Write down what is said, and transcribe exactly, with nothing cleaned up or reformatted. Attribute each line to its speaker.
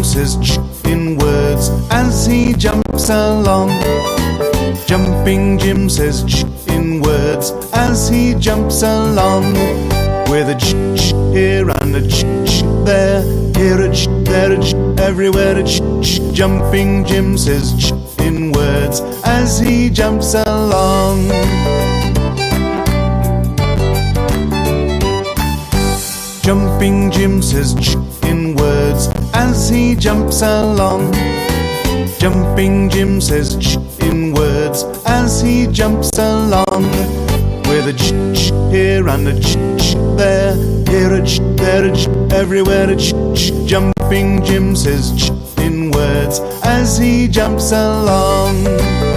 Speaker 1: Jim says ch in words as he jumps along. Jumping Jim says ch in words as he jumps along. With a ch ch here and a ch ch there, here a ch, there a ch, everywhere a ch ch. Jumping Jim says ch in words as he jumps along. Jumping Jim says ch in words as he jumps along. Jumping Jim says ch in words as he jumps along. With a ch ch here and a ch ch there, here a ch, there a ch, everywhere a ch ch. Jumping Jim says ch in words as he jumps along.